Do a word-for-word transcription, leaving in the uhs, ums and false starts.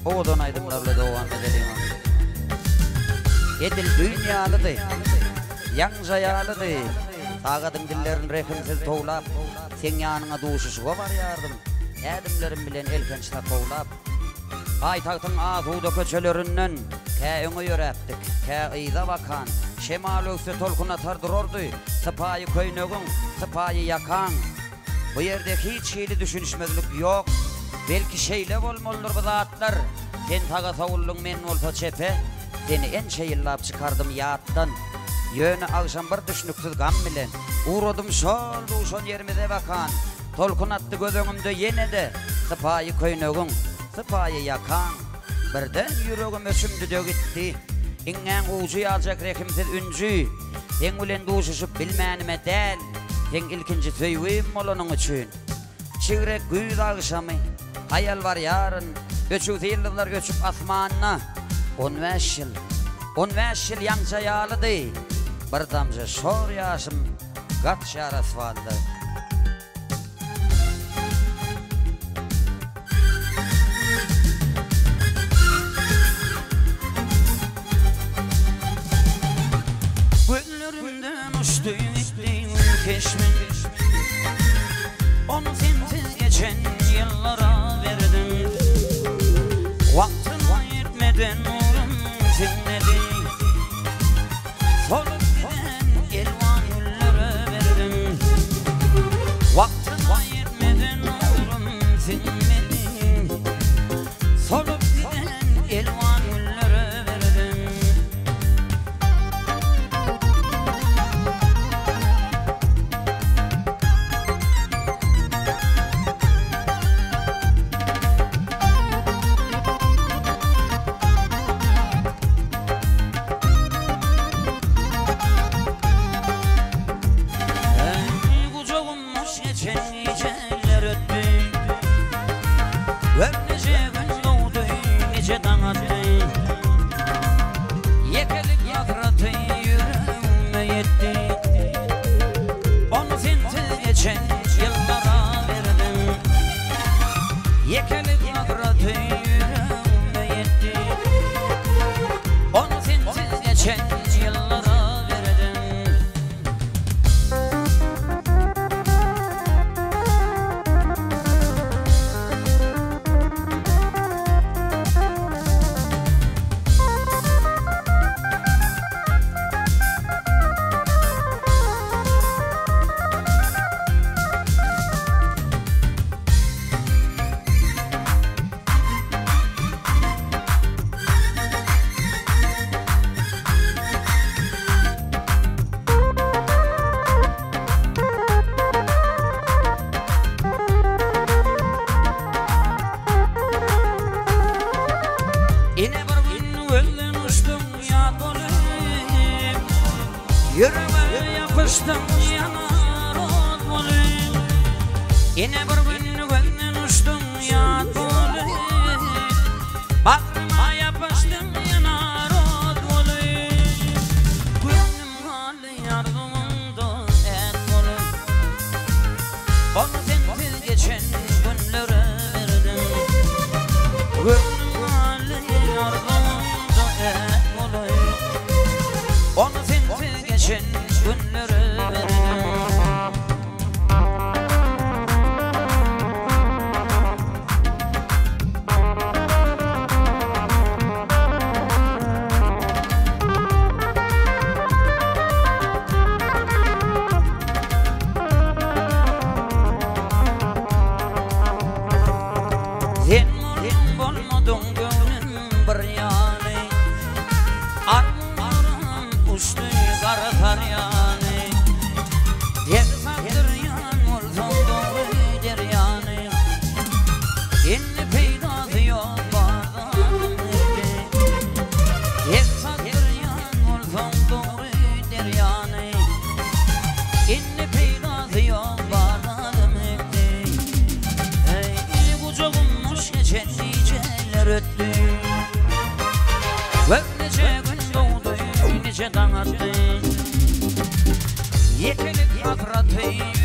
Oğdan aydınlarla doğan edelim. Edil dünyalıdı, yancayalıdı. Tağadın dillerin rekimsiz toğlap, sen yanına duşuşuğa var yardım. Edimlerin bilen elkençte toğlap. Aytaktın ağzuda köçelerinden ke öňe ýöräpdik, ke ýyza bakan, şemal öňse tolkuna tardyrardy, sypaýy köýnegin, sypaýy ýakan. Bu ýerde hiç şeýle düşünişmezlik ýok. Belki şeýle bolmalydyr bu zatlar. Sen taga sowullyň men bolsa çepe, seni en şeýillap çykardım ýatdan. Ýöne agşam bir düşünüksiz gam bilen, uradym şol duşan ýerimize bakan. Tolkun atdy gözüňimde ýene-de, sypaýy köýnegin, sypaýy ýakan. Birden ýüregim ösümdi dögitdi. Iňňän uçy ýaljak rekimsiz ünji. Sen bilen duşuşyp bilmänime däl. Sen ilkinji söýwüm bolanyň üçin. Çigrek güýz agşamy, hayal var yarın. Göçük ýyllar göçüp asmanyna. on beş ýyl, on beş ýyl ýançaýalydy. Bir damja şor ýaşym gatşar asfaldy. Gönlümden uçtu gittin keşmin. Onu sensiz geçen yıllara verdim. Vaktına yetmeden uğrum sinmedi. Solup giden elvan güllere verdim. Vaktına yetmeden uğrum sinmedi. Solup giden elvan güllere verdim. Yüreğime yapıştım yanar olmalıyım. Yine bir gün gönlün uçtum yat olmalıyım. Bağrıma yapıştım yanar olmalıyım. Gönlüm hali yardımında et olmalıyım. Onu sensiz geçen günlere verdim. Gönlüm hali yardımında et olmalıyım. Onu sensiz geçen günlere verdim. Sen morun bolmadın gönlüm bir yani. Armağanım uçtu kara taryani. Yer saktır yan olsan doğru der yani. İnni peyda diyor bağdan etti. Yer saktır yan olsan doğru der yani. İnni peyda diyor bağdan etti. Ey kucağımmış geçen niceler öttü. Ve nece gün doğdu, nece dağıttı. Yekelip akratı